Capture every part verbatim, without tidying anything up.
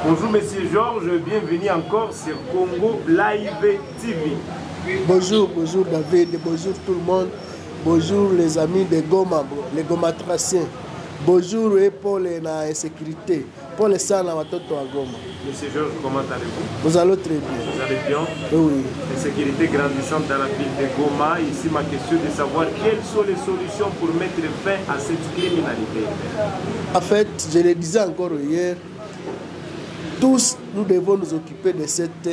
Bonjour Monsieur Georges, bienvenue encore sur Congo Live T V. Bonjour, bonjour David, bonjour tout le monde. Bonjour les amis de Goma, les Gomatraciens. Bonjour et pour la insécurité, pour les sans la watoto à Goma. Monsieur Georges, comment allez-vous? Nous allons très bien. Vous allez bien? Oui. L'insécurité grandissante dans la ville de Goma. Ici, ma question est de savoir quelles sont les solutions pour mettre fin à cette criminalité. En fait, je le disais encore hier, tous nous devons nous occuper de cette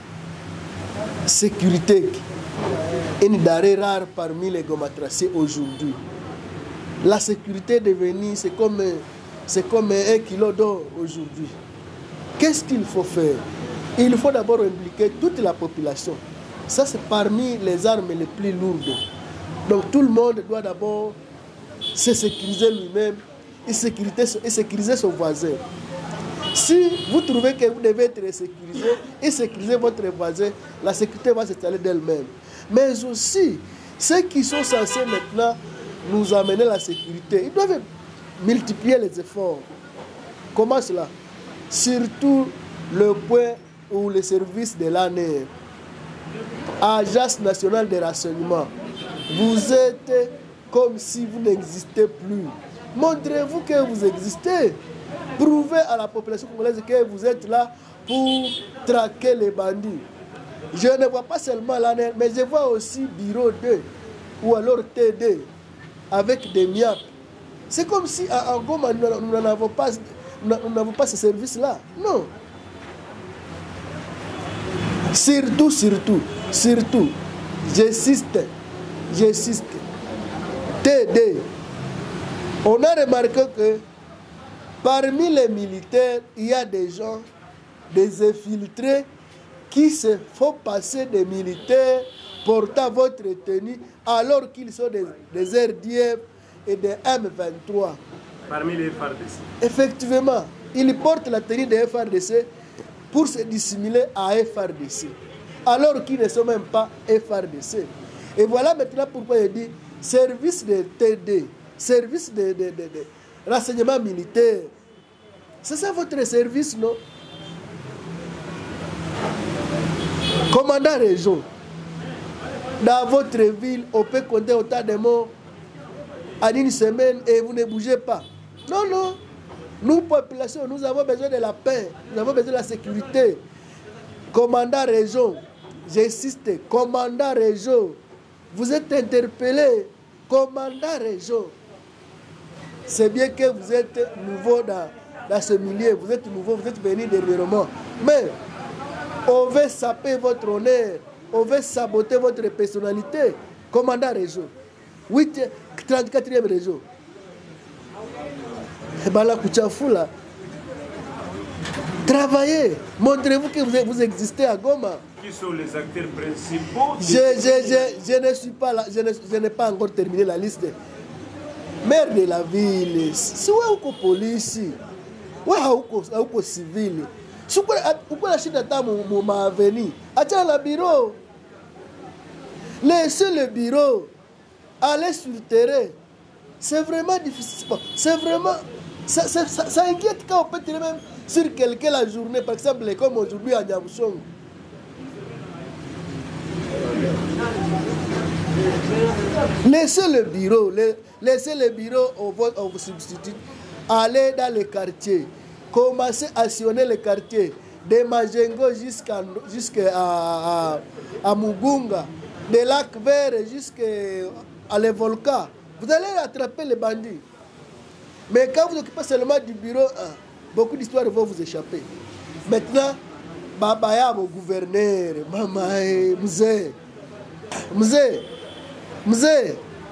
sécurité. Une denrée rare parmi les Gomatraciens aujourd'hui. La sécurité est devenue, c'est comme, c'est comme un kilo d'or aujourd'hui. Qu'est-ce qu'il faut faire? Il faut d'abord impliquer toute la population. Ça, c'est parmi les armes les plus lourdes. Donc tout le monde doit d'abord se sécuriser lui-même et sécuriser, et sécuriser son voisin. Si vous trouvez que vous devez être sécurisé et sécuriser votre voisin, la sécurité va s'installer d'elle-même. Mais aussi, ceux qui sont censés maintenant nous amener la sécurité, ils doivent multiplier les efforts. Comment cela? Surtout le point où le service de l'A N E R, Agence nationale de renseignement, vous êtes comme si vous n'existez plus. Montrez-vous que vous existez. Prouvez à la population congolaise que vous êtes là pour traquer les bandits. Je ne vois pas seulement l'A N E R, mais je vois aussi Bureau deux ou alors T D avec des M I A P. C'est comme si en Goma nous n'avons pas, nous n'avons pas ce service-là. Non. Surtout, surtout, surtout, j'insiste, j'insiste. T D. On a remarqué que parmi les militaires, il y a des gens, des infiltrés qui se font passer des militaires portant votre tenue alors qu'ils sont des, des R D F et des M vingt-trois. Parmi les F A R D C. Effectivement, ils portent la tenue des F A R D C pour se dissimuler à F A R D C, alors qu'ils ne sont même pas F A R D C. Et voilà maintenant pourquoi il dit service de T D, service de, de, de, de renseignement militaire. C'est ça votre service, non? Commandant région, dans votre ville, on peut compter autant de morts en une semaine et vous ne bougez pas. Non, non. Nous, population, nous avons besoin de la paix, nous avons besoin de la sécurité. Commandant région, j'insiste, commandant région, vous êtes interpellé, commandant région. C'est bien que vous êtes nouveau dans, dans ce milieu, vous êtes nouveau, vous êtes venu dernièrement. Mais on veut saper votre honneur, on veut saboter votre personnalité. Commandant région, trente-quatrième région. Travaillez, montrez-vous que vous, vous existez à Goma. Qui sont les acteurs principaux? Je, je, je, je ne suis pas là, je, je n'ai pas encore terminé la liste. Maire de la ville, si vous avez une police, vous avez une civil, si vous avez une avenue, attendez le bureau. Laissez le bureau, allez sur le terrain. C'est vraiment difficile. C'est vraiment. Ça, ça, ça, ça inquiète quand on peut tirer même sur quelqu'un la journée, par exemple, comme aujourd'hui à Niamoussong. Laissez le bureau, laissez le bureau au vote, on vous substitue. Allez dans les quartiers, commencez à sillonner les quartiers, de Majengo jusqu'à jusqu'à à, à Mugunga, de Lac Vert jusqu'à les volcans. Vous allez attraper les bandits. Mais quand vous occupez seulement du bureau, hein, beaucoup d'histoires vont vous échapper. Maintenant, Babaya, mon gouverneur, Maman, Mzé, Mzé, Mzé,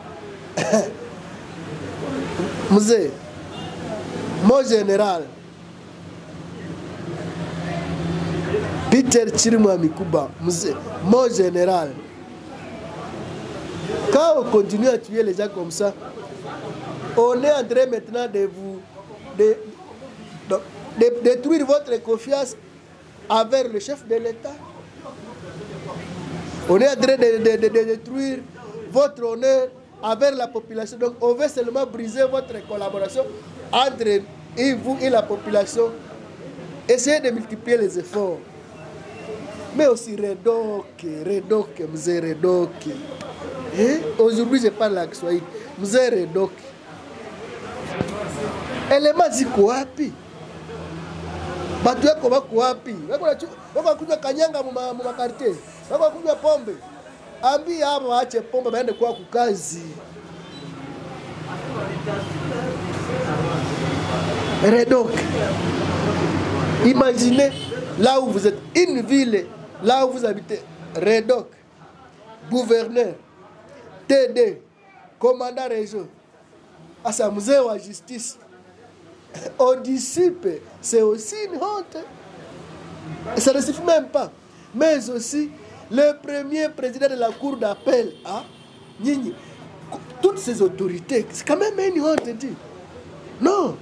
Mzé, mon général, Peter Chirimwa Mikuba, Mzé, mon général. Quand on continue à tuer les gens comme ça, on est en train maintenant de vous de, de, de détruire votre confiance envers le chef de l'État. On est en train de, de, de, de détruire votre honneur envers la population. Donc on veut seulement briser votre collaboration entre et vous et la population essayez de multiplier les efforts. Mais aussi Redok, Redok, Mzee Redok. Eh? Aujourd'hui, je parle avec Swahili. Mzee Redok. Elema ziko wapi? Batu yako wako wapi? Wako kunywa kanyanga mu makartie. Wako kunywa pombe. Ambi hapa waache pombe baende kwa kukazi. Redok. Imaginez là où vous êtes, une ville, là où vous habitez, Redok, gouverneur, T D, commandant région, à sa musée ou à justice, aux disciples, c'est aussi une honte. Et ça ne suffit même pas. Mais aussi, le premier président de la cour d'appel, hein, Nini, toutes ces autorités, c'est quand même une honte, dit. Non.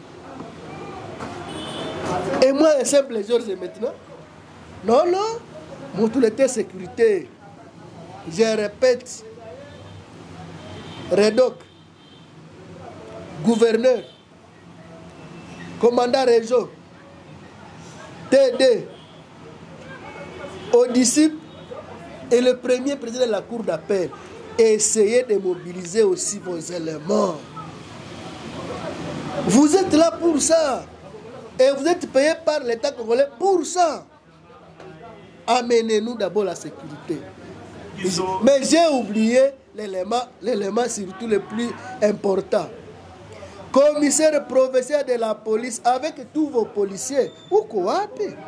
Et moi, un simple Georges maintenant. Non, non. Mon tout était sécurité. Je répète. Redok. Gouverneur. Commandant région. T D. Aux disciples. Et le premier président de la cour d'appel. Essayez de mobiliser aussi vos éléments. Vous êtes là pour ça. Et vous êtes payé par l'État congolais pour ça. Amenez-nous d'abord la sécurité. Mais j'ai oublié l'élément, l'élément surtout le plus important. Commissaire provincial de la police avec tous vos policiers. Où quoi?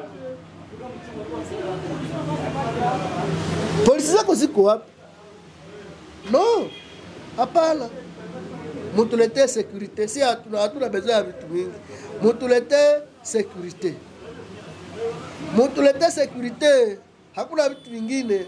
Policiers aussi quoi? Non. À part là. Moutulete sécurité. Si à tout a besoin de tout. Moutulete sécurité. Moutulete sécurité. Hakuna vitu vingine.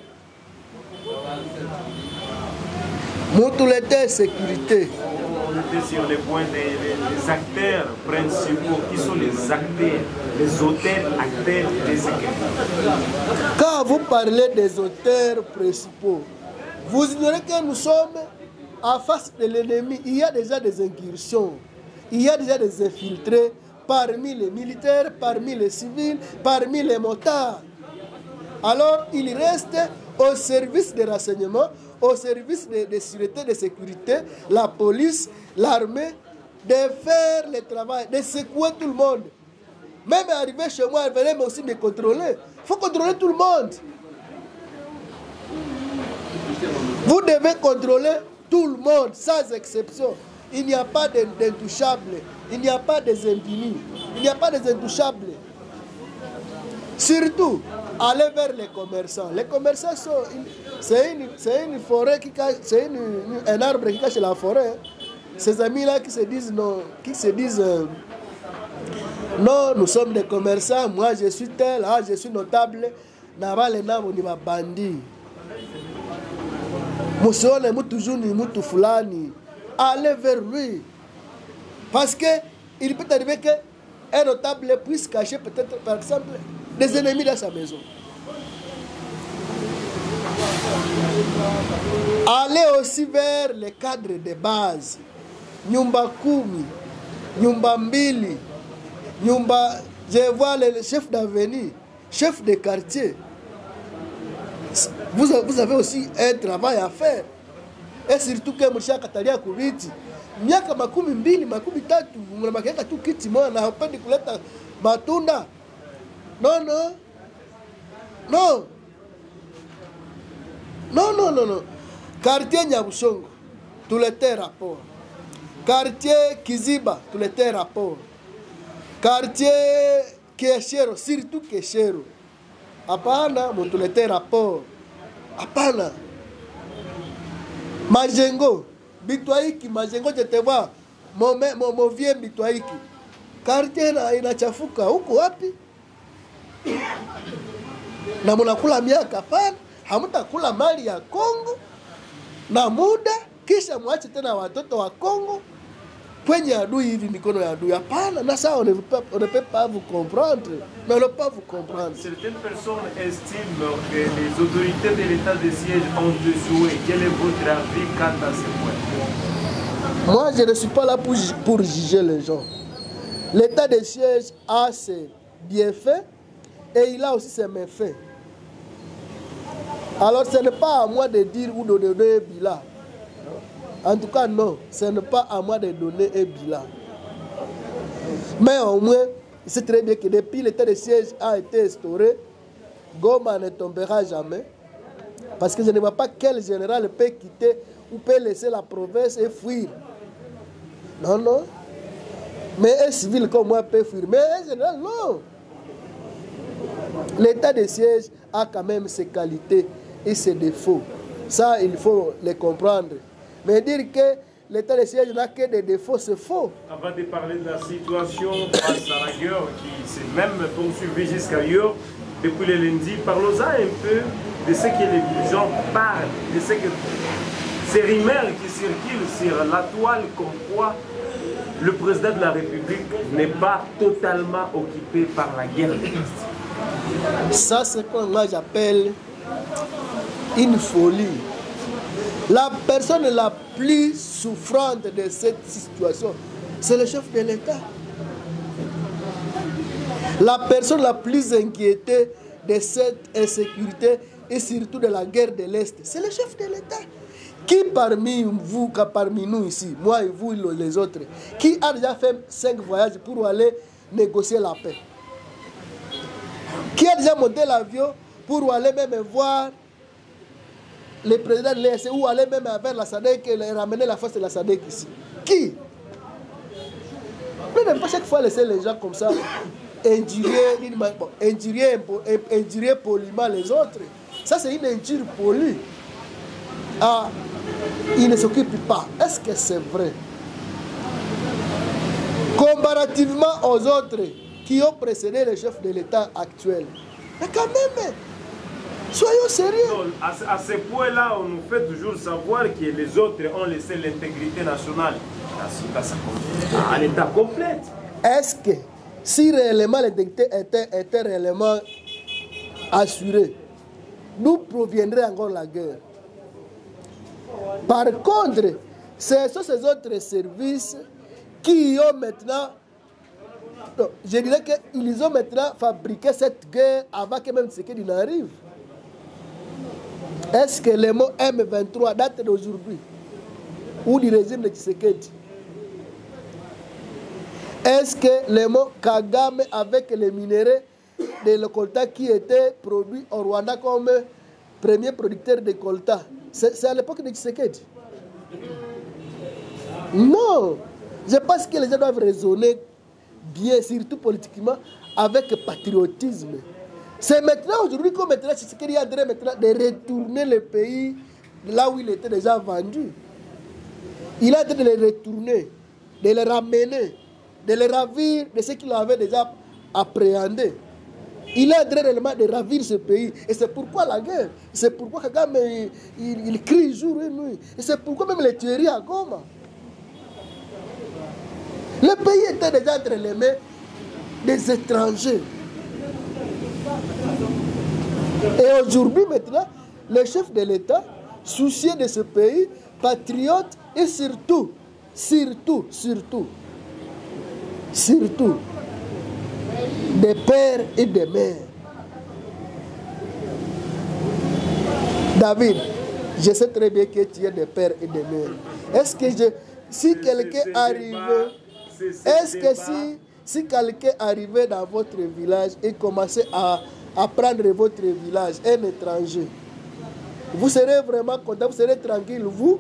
Moutulete sécurité. On était sur les points des, des acteurs principaux. Qui sont les acteurs, les auteurs, acteurs des sécurités? Quand vous parlez des auteurs principaux, vous ignorez que nous sommes en face de l'ennemi. Il y a déjà des incursions. Il y a déjà des infiltrés parmi les militaires, parmi les civils, parmi les motards. Alors, il reste au service des renseignements, au service de, de sûreté, de sécurité, la police, l'armée, de faire le travail, de secouer tout le monde. Même arriver chez moi, elle venait aussi me contrôler. Il faut contrôler tout le monde. Vous devez contrôler tout le monde, sans exception. Il n'y a pas d'intouchables. Il n'y a pas des impunis. Il n'y a pas des intouchables. Surtout, aller vers les commerçants. Les commerçants sont... C'est une, une forêt qui cache... C'est un arbre qui cache la forêt. Ces amis-là qui se disent non... Qui se disent... Euh, non, nous sommes des commerçants. Moi, je suis tel. Ah, je suis notable. N'a les noms, on y va bandit. Moussone, moutou moutou fulani. Allez vers lui. Parce qu'il peut arriver qu'un notable puisse cacher peut-être, par exemple, des ennemis dans sa maison. Allez aussi vers les cadres de base. Nyumba Kumi, Nyumba Mbili, Nyumba... Je vois les chefs d'avenue, chefs de quartier. Vous, vous avez aussi un travail à faire. Et surtout que Moucha Katalia Kubiti, miaka makumi mbili, makumi tatu, mnamakeka tu kiti moja na hapendi kuleta matunda. Non, non. Non. Non, non, non, non. Quartier Nyabusongo, tous les rapports. Quartier Kiziba, tous les rapports. Quartier Keshero, surtout Keshero. Apana, mon tous les rapports. Apana. Majengo, Bitwaiki, Majengo, je te vois, mon, mon, mon vieux Bitwaiki. Quartier inachafuka, huko wapi? Na munakula miaka pana, hamutakula mali ya Kongo, na muda, kisha mwache tena watoto wa Kongo, kwenye adui hivi mikono ya adui. Hapana, na ça on ne peut, on ne peut pas vous comprendre. Mais on ne peut pas vous comprendre. Certaines personnes estiment que les autorités de l'état de siège ont échoué. Quel est votre avis quant à ce point? Moi, je ne suis pas là pour, pour juger les gens. L'état de siège a ses bienfaits et il a aussi ses méfaits. Alors ce n'est pas à moi de dire ou de donner un bilan. En tout cas, non, ce n'est pas à moi de donner un bilan. Mais au moins, il sait très bien que depuis l'état de siège a été instauré, Goma ne tombera jamais. Parce que je ne vois pas quel général peut quitter ou peut laisser la province et fuir. Non, non. Mais un civil comme moi peut fuir. Mais un général, non. L'état de siège a quand même ses qualités et ses défauts. Ça, il faut les comprendre. Mais dire que l'état de siège n'a que des défauts, c'est faux. Avant de parler de la situation face à la guerre qui s'est même poursuivie jusqu'à hier, depuis le lundi, parlons-en un peu de ce que les gens parlent, de ce que ces rumeurs qui circulent sur la toile comme quoi le président de la République n'est pas totalement occupé par la guerre. Ça, c'est ce que moi j'appelle une folie. La personne la plus souffrante de cette situation, c'est le chef de l'État. La personne la plus inquiétée de cette insécurité et surtout de la guerre de l'Est, c'est le chef de l'État. Qui parmi vous, parmi nous ici, moi et vous les autres, qui a déjà fait cinq voyages pour aller négocier la paix? Qui a déjà monté l'avion pour aller même voir le président de l'E S ou aller même vers la S A D C et ramener la force de la S A D C ici? Qui? Ne même pas chaque fois laisser les gens comme ça injurier, bon, injurier, injurier poliment les autres. Ça, c'est une injure polie. Ah, il ne s'occupe pas. Est-ce que c'est vrai? Comparativement aux autres qui ont précédé le chef de l'État actuel. Mais quand même, soyons sérieux. Non, à, à ce point-là, on nous fait toujours savoir que les autres ont laissé l'intégrité nationale à l'état complet. Est-ce que si réellement l'intégrité était, était réellement assurée, d'où proviendrait encore la guerre? Par contre, ce sont ces autres services qui ont maintenant, non, je dirais qu'ils ont maintenant fabriqué cette guerre avant que même Tshisekedi n'arrive. Est-ce que le mot M vingt-trois date d'aujourd'hui ou du régime de Tshisekedi? Est-ce que le mot Kagame avec les minéraux de le coltan qui était produit au Rwanda comme premier producteur de coltan, c'est à l'époque de Tshisekedi? Non. Je pense que les gens doivent raisonner bien, surtout politiquement, avec patriotisme. C'est maintenant, aujourd'hui, que maintenant Tshisekedi est en train maintenant de retourner le pays là où il était déjà vendu. Il est en train de le retourner, de le ramener, de le ravir de ce qu'il avait déjà appréhendé. Il est en train réellement de ravir ce pays. Et c'est pourquoi la guerre. C'est pourquoi Kagame, il, il, il crie jour et nuit. Et c'est pourquoi même les tueries à Goma. Le pays était déjà entre les mains des étrangers. Et aujourd'hui, maintenant, le chef de l'État, soucieux de ce pays, patriote et surtout, surtout, surtout, surtout, des pères et des mères. David, je sais très bien que tu es des pères et des mères. Est-ce que je, si quelqu'un arrivait, est-ce que si, si quelqu'un arrivait dans votre village et commençait à, à prendre votre village, un étranger, vous serez vraiment content, vous serez tranquille, vous?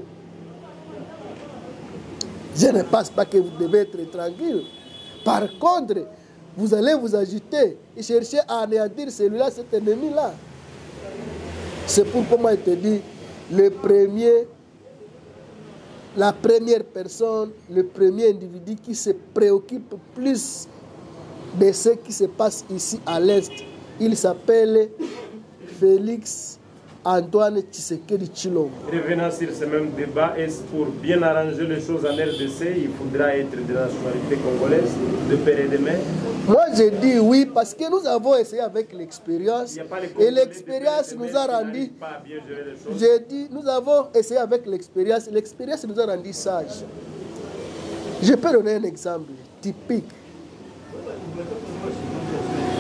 Je ne pense pas que vous devez être tranquille. Par contre, vous allez vous agiter et chercher à anéantir celui-là, cet ennemi-là. C'est pourquoi moi je te dis, le premier, la première personne, le premier individu qui se préoccupe plus de ce qui se passe ici à l'Est, il s'appelle Félix Antoine Tshisekedi Tshilombo. Revenant sur ce même débat, est-ce pour bien arranger les choses en R D C, il faudra être de nationalité congolaise, de père et de mère? Moi, je dis oui, parce que nous avons essayé avec l'expérience. Et l'expérience nous a rendu... J'ai dit, nous avons essayé avec l'expérience. L'expérience nous a rendu sages. Je peux donner un exemple typique.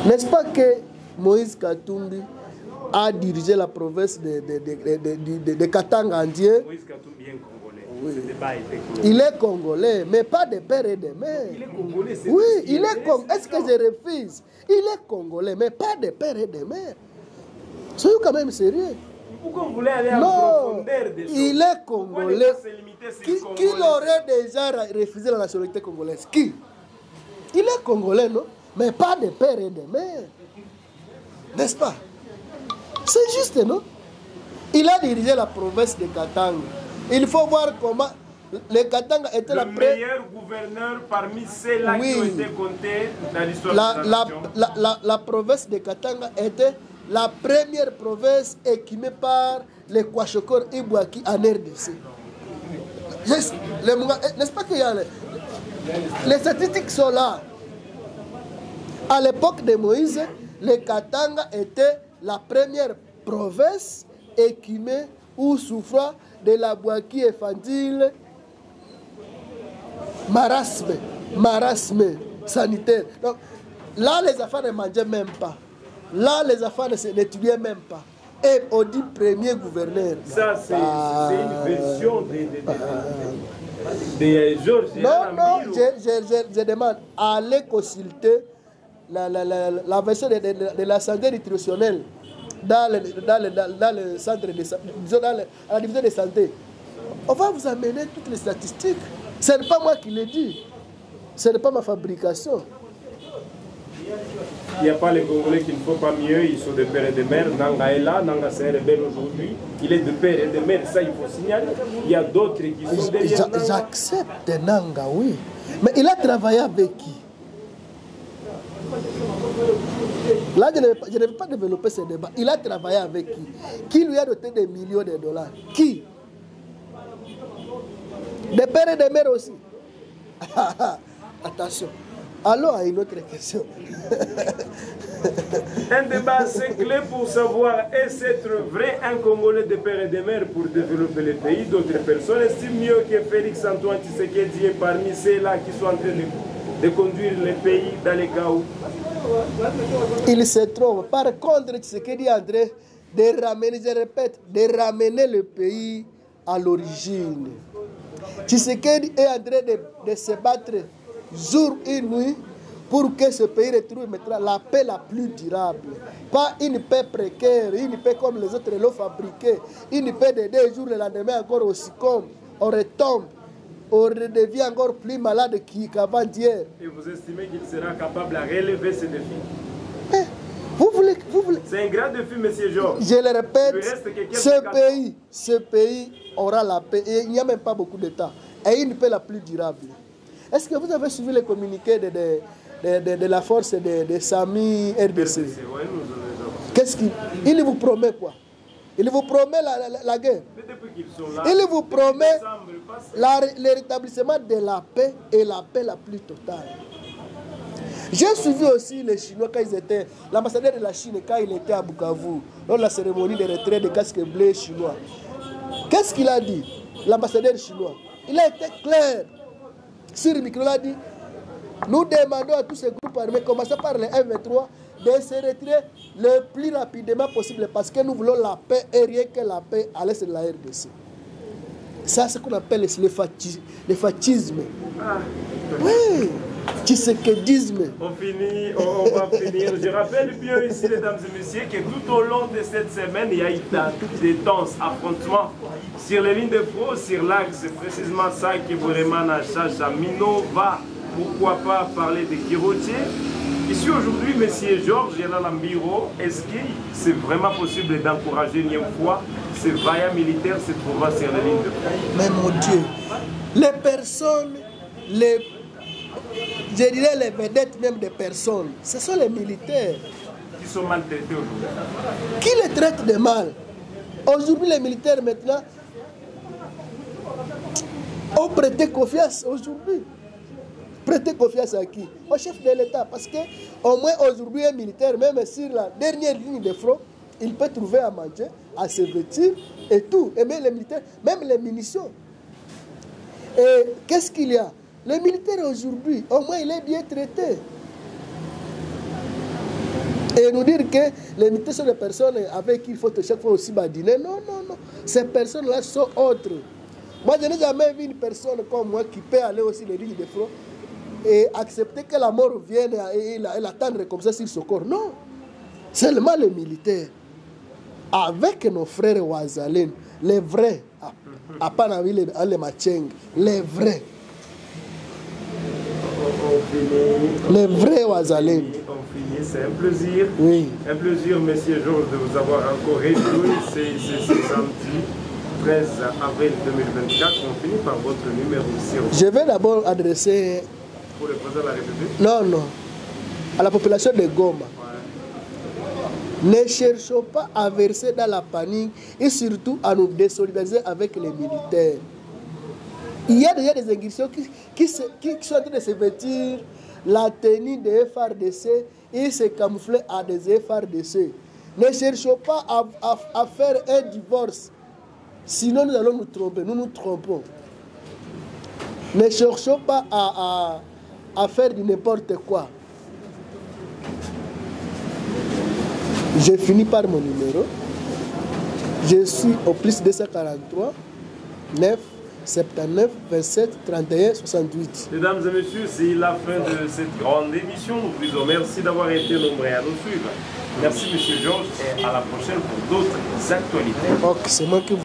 N'est-ce pas que Moïse Katumbi a dirigé la province de, de, de, de, de, de, de Katanga entier? Moïse Katumbi est congolais. Oui. Ce débat était clos. Il est congolais, mais pas de père et de mère. Il est congolais, c'est Oui, il il est est congolais. Est-ce que je refuse? Il est congolais, mais pas de père et de mère. Soyez quand même sérieux. Pourquoi vous voulez aller en Non, profondeur des choses? il est congolais. Qui, Qui, qui l'aurait déjà refusé la nationalité congolaise? Qui? Il est congolais, non? Mais pas de père et de mère. N'est-ce pas? C'est juste, non? Il a dirigé la province de Katanga. Il faut voir comment le Katanga était le la première. meilleur gouverneur parmi ceux-là Oui. qui ont été comptés dans l'histoire La, de la la, nation. la, la, la province de Katanga était la première province équipée par les Kwashokor Ibouaki en R D C. Yes, les Munga- N'est-ce pas qu'il y a les, les statistiques sont là. À l'époque de Moïse, le Katanga était la première province équipée ou souffrant de la Bouaki infantile, marasme, marasme sanitaire. Donc, là, les enfants ne mangeaient même pas. Là, les enfants ne n'étudiaient même pas. Et on dit premier gouverneur. Ça, c'est Ah. c'est une version de, de, de, de, de Georges. Non, non, je, je, je, je demande, allez consulter la, la, la, la version de, de, de la santé nutritionnelle dans le, dans le, dans, dans le centre de santé, dans le, à la division de santé. On va vous amener toutes les statistiques. Ce n'est pas moi qui l'ai dit. Ce n'est pas ma fabrication. Il n'y a pas les Congolais qui ne font pas mieux, ils sont de père et de mère. Nanga est là, Nanga c'est un rebelle aujourd'hui. Il est de père et de mère, ça il faut signaler. Il y a d'autres qui sont derrière Nanga. J'accepte Nanga, oui. Mais il a travaillé avec qui? Là, je ne, vais pas, je ne vais pas développer ce débat. Il a travaillé avec qui? Qui lui a doté des millions de dollars? Qui? Des pères et des mères aussi. Attention. Allons à une autre question. Un débat assez clé pour savoir est-ce être vrai un Congolais de père et de mère pour développer le pays. D'autres personnes estiment mieux que Félix Antoine Tshisekedi est parmi ceux-là qui sont en train de, de conduire le pays dans les chaos. Il se trompe. Par contre, Tshisekedi est en train de ramener, je répète, de ramener le pays à l'origine. Tshisekedi est en train de, de se battre jour et nuit pour que ce pays retrouve maintenant la paix la plus durable. Pas une paix précaire, une paix comme les autres l'ont fabriquée, une paix de deux jours, le lendemain encore aussi comme on retombe, on redevient encore plus malade qu'avant d'hier. Et vous estimez qu'il sera capable de relever ce défi? Eh, vous voulez, vous voulez... C'est un grand défi, monsieur Georges. Je le répète, Il reste que quelques ce quatre pays, ce pays aura la paix et il n'y a même pas beaucoup de temps. Et une paix la plus durable. Est-ce que vous avez suivi les communiqués de, de, de, de, de la force de, de Sami R D C? Qu'est-ce qu'il il vous promet quoi? Il vous promet la, la, la guerre. Mais depuis qu'ils sont là, Il vous promet décembre passé, la, le rétablissement de la paix et la paix la plus totale. J'ai suivi aussi les Chinois quand ils étaient, l'ambassadeur de la Chine quand il était à Bukavu, lors de la cérémonie de retrait des casques bleus chinois. Qu'est-ce qu'il a dit, l'ambassadeur chinois? Il a été clair. Sur le micro, il a dit, nous demandons à tous ces groupes armés, commençant par les M vingt-trois, de se retirer le plus rapidement possible parce que nous voulons la paix et rien que la paix à l'est de la R D C. Ça, c'est ce qu'on appelle le, fati le fatisme. ah, Oui, tshisekedisme. on finit, on, on va finir. Je rappelle bien ici, mesdames et messieurs, que tout au long de cette semaine, il y a eu d'intenses affrontements sur les lignes de front, sur l'axe. C'est précisément ça qui vraiment n'achète à Minova. Pourquoi pas parler de Kirotier? Ici aujourd'hui, monsieur Georges Yala Lambiro, est-ce que c'est vraiment possible d'encourager une fois ces vaillants militaires se trouvant sur les lignes de front? Mais mon Dieu, les personnes, les, je dirais les vedettes même des personnes, ce sont les militaires. Qui sont maltraités aujourd'hui. Qui les traite de mal? Aujourd'hui, les militaires maintenant ont prêté confiance aujourd'hui. Prêter confiance à qui? Au chef de l'État. Parce que au moins aujourd'hui, un militaire, même sur la dernière ligne de front, il peut trouver à manger, à se vêtir et tout. Et même les militaires, même les munitions. Et qu'est-ce qu'il y a? Le militaire aujourd'hui, au moins il est bien traité. Et nous dire que les militaires sont des personnes avec qui il faut chaque fois aussi badiner. Non, non, non. Ces personnes-là sont autres. Moi, je n'ai jamais vu une personne comme moi qui peut aller aussi les lignes de front et accepter que la mort vienne et l'attendre comme ça sur son corps. Non. Seulement les militaires. Avec nos frères Ouazalène, les vrais, à Panavi, les Macheng, les vrais. Les vrais Ouazalène. C'est un plaisir, oui. Un plaisir, Monsieur Georges, de vous avoir encore réjoui. C'est samedi treize avril deux mille vingt-quatre. On finit par votre numéro zéro. Je vais d'abord adresser... Pour le président de la République? Non, non. À la population de Goma. Ouais. Ne cherchons pas à verser dans la panique et surtout à nous désolidariser avec les militaires. Il y a déjà des incursions qui, qui, se, qui sont en train de se vêtir la tenue des F R D C et se camoufler à des F R D C. Ne cherchons pas à, à, à faire un divorce. Sinon, nous allons nous tromper. Nous nous trompons. Ne cherchons pas à, à, à faire du n'importe quoi. J'ai fini par mon numéro. Je suis au plus deux cent quarante-trois, neuf, soixante-dix-neuf, vingt-sept, trente et un, soixante-huit. Mesdames et messieurs, c'est la fin de cette grande émission. Nous vous disons merci d'avoir été nombreux à nous suivre. Merci, Monsieur Georges, et à la prochaine pour d'autres actualités. Ok, c'est moi qui vous